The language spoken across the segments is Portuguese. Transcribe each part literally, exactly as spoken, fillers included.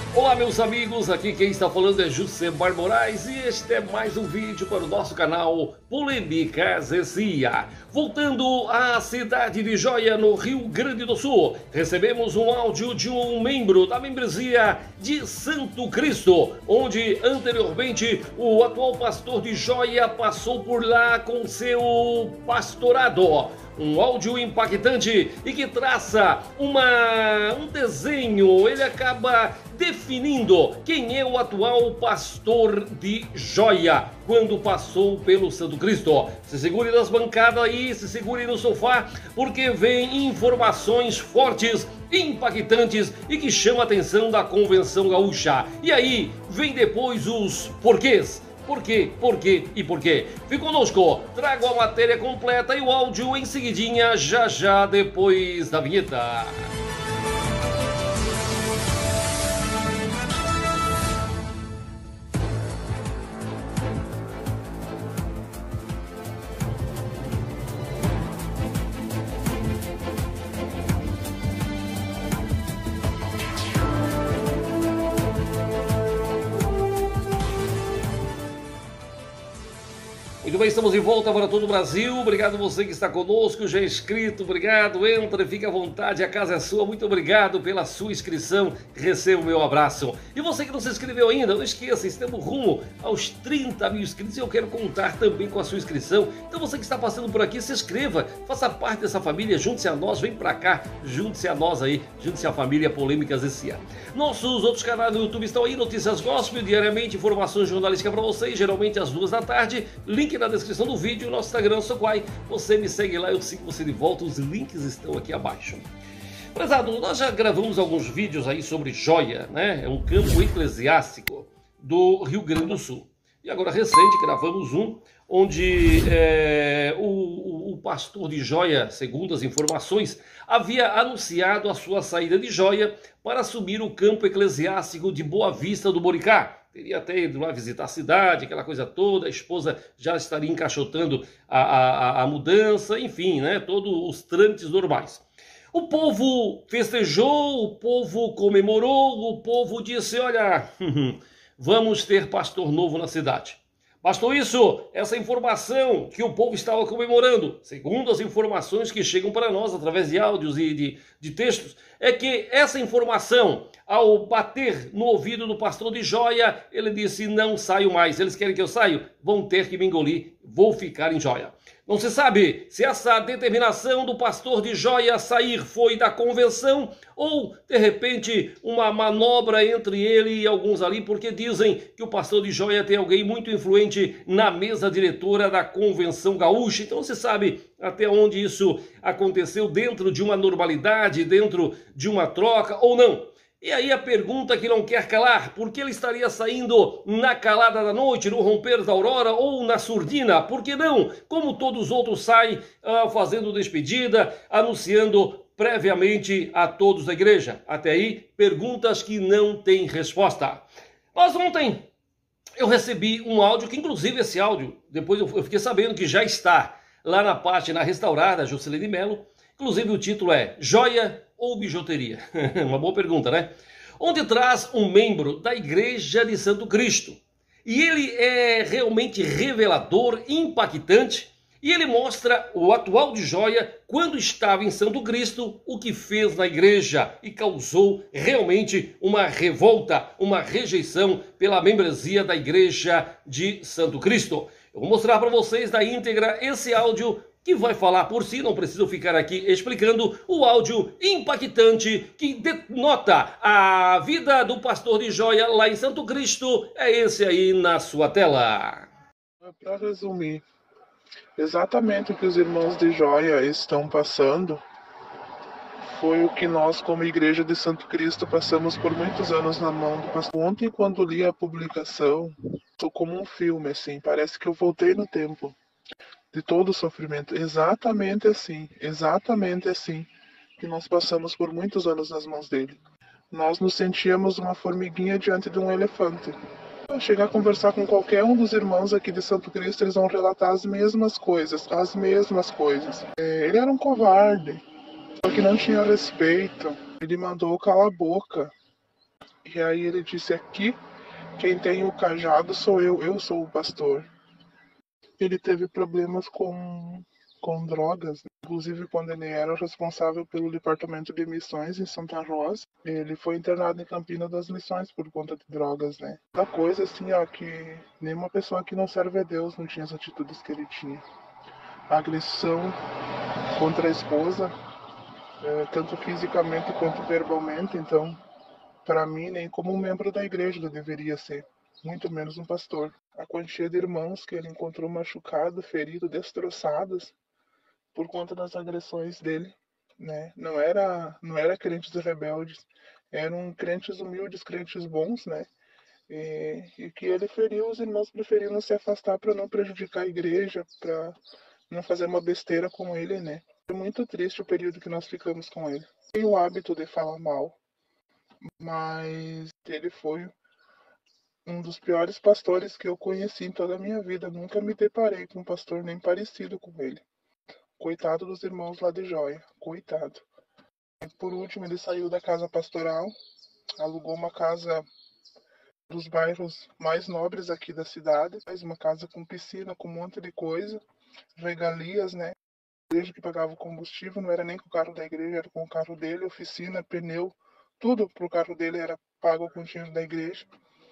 Olá meus amigos, aqui quem está falando é Jusemar Moraes e este é mais um vídeo para o nosso canal Polêmicas e C I A. Voltando à cidade de Jóia, no Rio Grande do Sul, recebemos um áudio de um membro da membresia de Santo Cristo, onde anteriormente o atual pastor de Jóia passou por lá com seu pastorado. Um áudio impactante e que traça uma, um desenho, ele acaba definindo quem é o atual pastor de Jóia quando passou pelo Santo Cristo. Se segure nas bancadas aí, se segure no sofá, porque vem informações fortes, impactantes e que chamam a atenção da Convenção Gaúcha. E aí vem depois os porquês. Por quê? Por quê e por quê? Fique conosco, trago a matéria completa e o áudio em seguidinha, já já depois da vinheta. Muito bem, estamos de volta para todo o Brasil. Obrigado você que está conosco, já é inscrito, obrigado, entra, fique à vontade, a casa é sua. Muito obrigado pela sua inscrição, receba o meu abraço. E você que não se inscreveu ainda, não esqueça, estamos rumo aos trinta mil inscritos e eu quero contar também com a sua inscrição. Então você que está passando por aqui, se inscreva, faça parte dessa família, junte-se a nós, vem pra cá, junte-se a nós aí, junte-se à família Polêmicas e C I A. Nossos outros canais do YouTube estão aí, Notícias Gospel, diariamente, informações jornalísticas para vocês, geralmente às duas da tarde, link na descrição do vídeo, nosso Instagram, Soquai. Você me segue lá, eu sigo você de volta, os links estão aqui abaixo. Prezado, nós já gravamos alguns vídeos aí sobre Jóia, né? É um campo eclesiástico do Rio Grande do Sul. E agora, recente, gravamos um onde é, o, o, o pastor de Jóia, segundo as informações, havia anunciado a sua saída de Jóia para assumir o campo eclesiástico de Boa Vista do Boricá. Teria até ido lá visitar a cidade, aquela coisa toda, a esposa já estaria encaixotando a, a, a mudança, enfim, né, todos os trâmites normais. O povo festejou, o povo comemorou, o povo disse, olha, vamos ter pastor novo na cidade. Bastou isso, essa informação que o povo estava comemorando, segundo as informações que chegam para nós através de áudios e de, de textos, é que essa informação, ao bater no ouvido do pastor de Jóia, ele disse, não saio mais, eles querem que eu saia, vão ter que me engolir, vou ficar em Jóia. Não se sabe se essa determinação do pastor de Jóia sair foi da convenção ou, de repente, uma manobra entre ele e alguns ali, porque dizem que o pastor de Jóia tem alguém muito influente na mesa diretora da Convenção Gaúcha. Então se sabe até onde isso aconteceu dentro de uma normalidade, dentro de uma troca ou não. E aí a pergunta que não quer calar, por que ele estaria saindo na calada da noite, no romper da aurora ou na surdina? Por que não? Como todos os outros saem uh, fazendo despedida, anunciando previamente a todos da igreja. Até aí, perguntas que não têm resposta. Mas ontem eu recebi um áudio, que inclusive esse áudio, depois eu fiquei sabendo que já está lá na página restaurada, Juscelene Melo. Inclusive o título é Jóia ou bijuteria? Uma boa pergunta, né? Onde traz um membro da Igreja de Santo Cristo. E ele é realmente revelador, impactante, e ele mostra o atual de Jóia quando estava em Santo Cristo, o que fez na igreja e causou realmente uma revolta, uma rejeição pela membresia da Igreja de Santo Cristo. Eu vou mostrar para vocês na íntegra esse áudio que vai falar por si, não preciso ficar aqui explicando, o áudio impactante que denota a vida do pastor de Jóia lá em Santo Cristo. É esse aí na sua tela. Para resumir, exatamente o que os irmãos de Jóia estão passando foi o que nós, como Igreja de Santo Cristo, passamos por muitos anos na mão do pastor. Ontem, quando li a publicação, estou como um filme, assim, parece que eu voltei no tempo de todo o sofrimento. Exatamente assim, exatamente assim, que nós passamos por muitos anos nas mãos dele. Nós nos sentíamos uma formiguinha diante de um elefante. Ao chegar a conversar com qualquer um dos irmãos aqui de Santo Cristo, eles vão relatar as mesmas coisas, as mesmas coisas. É, ele era um covarde, só que não tinha respeito. Ele mandou calar a boca. E aí ele disse: aqui, quem tem o cajado sou eu, eu sou o pastor. Ele teve problemas com, com drogas, inclusive quando ele era responsável pelo departamento de missões em Santa Rosa. Ele foi internado em Campina das Missões por conta de drogas, né? Da coisa assim, ó, que nenhuma pessoa que não serve a Deus não tinha as atitudes que ele tinha. A agressão contra a esposa, é, tanto fisicamente quanto verbalmente, então, para mim, nem como um membro da igreja ele deveria ser, muito menos um pastor. A quantia de irmãos que ele encontrou machucados, feridos, destroçados por conta das agressões dele, né? Não era, não era crentes rebeldes, eram crentes humildes, crentes bons, né? E, e que ele feriu, os irmãos preferiram se afastar para não prejudicar a igreja, para não fazer uma besteira com ele, né? Foi muito triste o período que nós ficamos com ele. Tenho o hábito de falar mal, mas ele foi um dos piores pastores que eu conheci em toda a minha vida. Nunca me deparei com um pastor nem parecido com ele. Coitado dos irmãos lá de Joia. Coitado. Por último, ele saiu da casa pastoral, alugou uma casa dos bairros mais nobres aqui da cidade, uma casa com piscina, com um monte de coisa, regalias, né? A igreja que pagava o combustível não era nem com o carro da igreja, era com o carro dele, oficina, pneu, tudo pro carro dele era pago com o dinheiro da igreja.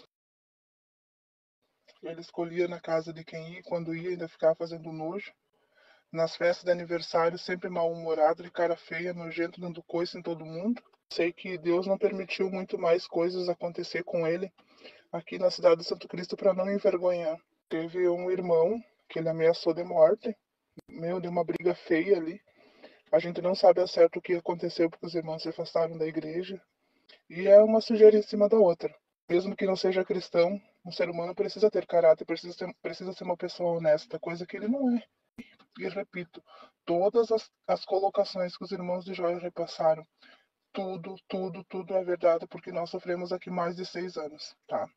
Ele escolhia na casa de quem ia, quando ia ainda ficava fazendo nojo. Nas festas de aniversário, sempre mal-humorado, de cara feia, nojento, dando coice em todo mundo. Sei que Deus não permitiu muito mais coisas acontecer com ele aqui na cidade de Santo Cristo para não envergonhar. Teve um irmão que ele ameaçou de morte. Meu, deu uma briga feia ali. A gente não sabe ao certo o que aconteceu porque os irmãos se afastaram da igreja. E é uma sujeira em cima da outra. Mesmo que não seja cristão, um ser humano precisa ter caráter, precisa ser, precisa ser uma pessoa honesta, coisa que ele não é. E repito, todas as, as colocações que os irmãos de Joia repassaram, tudo, tudo, tudo é verdade, porque nós sofremos aqui mais de seis anos, tá?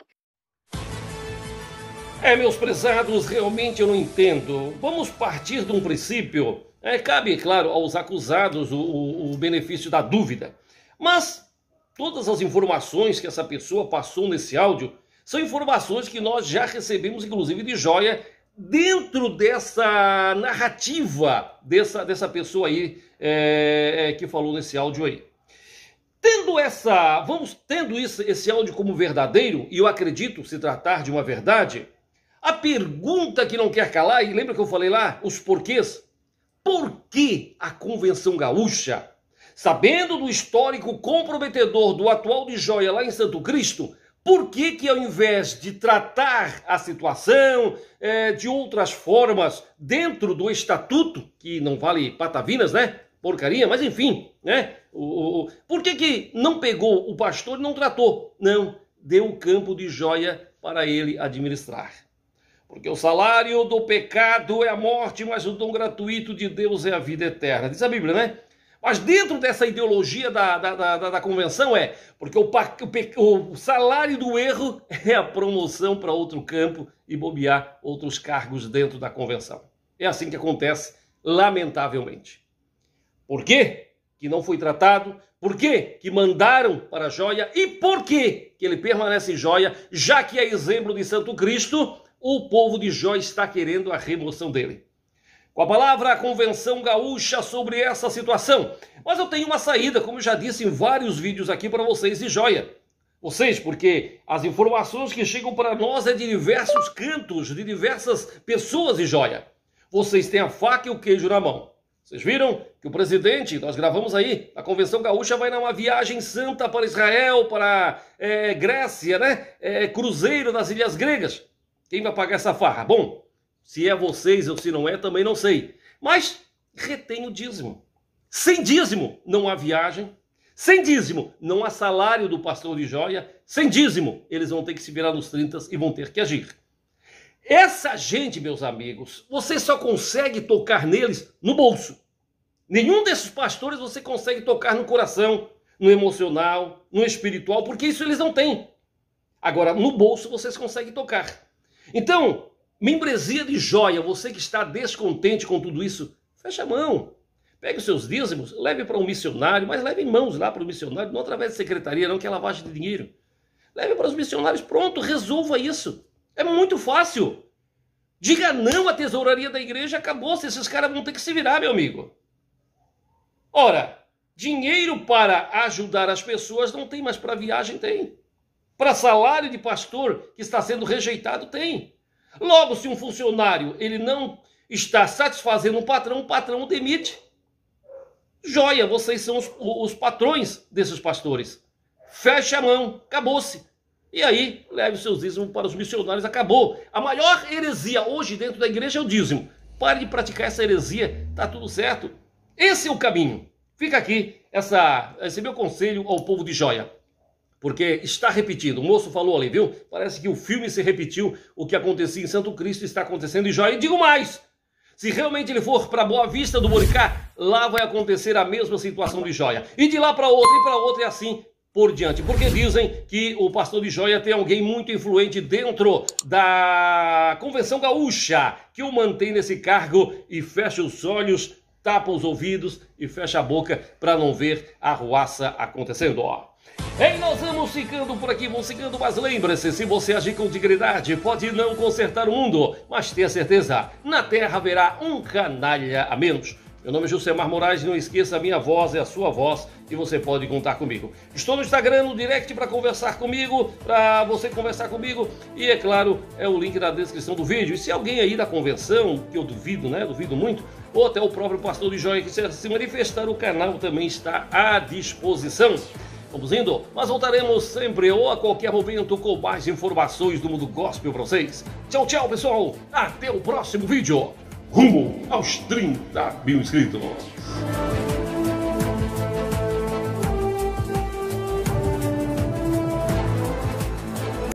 É, meus prezados, realmente eu não entendo. Vamos partir de um princípio. É, cabe, claro, aos acusados o, o, o benefício da dúvida. Mas todas as informações que essa pessoa passou nesse áudio são informações que nós já recebemos, inclusive, de Joia, dentro dessa narrativa dessa, dessa pessoa aí é, é, que falou nesse áudio aí. Tendo essa, vamos tendo isso, esse áudio como verdadeiro, e eu acredito se tratar de uma verdade, a pergunta que não quer calar, e lembra que eu falei lá, os porquês? Por que a Convenção Gaúcha, sabendo do histórico comprometedor do atual de Joia lá em Santo Cristo, por que que ao invés de tratar a situação é, de outras formas dentro do estatuto, que não vale patavinas, né? Porcaria, mas enfim, né? O, o, por que que não pegou o pastor e não tratou? Não, deu o campo de Joia para ele administrar. Porque o salário do pecado é a morte, mas o dom gratuito de Deus é a vida eterna. Diz a Bíblia, né? Mas dentro dessa ideologia da, da, da, da convenção é, porque o, o, o salário do erro é a promoção para outro campo e bobear outros cargos dentro da convenção. É assim que acontece, lamentavelmente. Por quê que não foi tratado? Por quê que mandaram para Joia? E por quê que ele permanece em Joia, já que é exemplo de Santo Cristo, o povo de Joia está querendo a remoção dele? Com a palavra a Convenção Gaúcha sobre essa situação. Mas eu tenho uma saída, como eu já disse em vários vídeos aqui para vocês de Joia. Vocês, porque as informações que chegam para nós é de diversos cantos, de diversas pessoas de Joia. Vocês têm a faca e o queijo na mão. Vocês viram que o presidente, nós gravamos aí, a Convenção Gaúcha vai numa viagem santa para Israel, para é, Grécia, né? É, cruzeiro nas Ilhas Gregas. Quem vai pagar essa farra? Bom, se é vocês ou se não é, também não sei. Mas retém o dízimo. Sem dízimo não há viagem. Sem dízimo não há salário do pastor de Joia. Sem dízimo eles vão ter que se virar nos trinta e vão ter que agir. Essa gente, meus amigos, você só consegue tocar neles no bolso. Nenhum desses pastores você consegue tocar no coração, no emocional, no espiritual, porque isso eles não têm. Agora, no bolso vocês conseguem tocar. Então, membresia de Joia, você que está descontente com tudo isso, fecha a mão. Pegue os seus dízimos, leve para um missionário, mas leve em mãos lá para o missionário, não através de secretaria, não, que é lavagem de dinheiro. Leve para os missionários, pronto, resolva isso. É muito fácil. Diga não à tesouraria da igreja, acabou-se, esses caras vão ter que se virar, meu amigo. Ora, dinheiro para ajudar as pessoas não tem, mas para viagem tem. Para salário de pastor que está sendo rejeitado tem. Logo, se um funcionário ele não está satisfazendo um patrão, o patrão o demite. Joia, vocês são os, os patrões desses pastores. Feche a mão, acabou-se. E aí, leve os seus dízimos para os missionários, acabou. A maior heresia hoje dentro da igreja é o dízimo. Pare de praticar essa heresia, tá tudo certo. Esse é o caminho. Fica aqui essa, esse meu conselho ao povo de Joia. Porque está repetindo, o moço falou ali, viu? Parece que o filme se repetiu, o que acontecia em Santo Cristo está acontecendo em Joia. E digo mais, se realmente ele for para Boa Vista do Boricá, lá vai acontecer a mesma situação de Joia. E de lá para outra, e para outra, e assim por diante. Porque dizem que o pastor de Joia tem alguém muito influente dentro da Convenção Gaúcha, que o mantém nesse cargo e fecha os olhos, tapa os ouvidos e fecha a boca para não ver a arruaça acontecendo, ó. Ei, nós vamos ficando por aqui, vamos ficando, mas lembre-se, se você agir com dignidade, pode não consertar o mundo, mas tenha certeza, na Terra haverá um canalha a menos. Meu nome é Jusemar Moraes, não esqueça, a minha voz é a sua voz e você pode contar comigo. Estou no Instagram, no direct para conversar comigo, para você conversar comigo e, é claro, é o link na descrição do vídeo. E se alguém aí da convenção, que eu duvido, né, duvido muito, ou até o próprio pastor de Joia que se manifestar, o canal também está à disposição. Vamos indo, mas voltaremos sempre ou a qualquer momento com mais informações do mundo gospel para vocês. Tchau, tchau, pessoal. Até o próximo vídeo. Rumo aos trinta mil inscritos.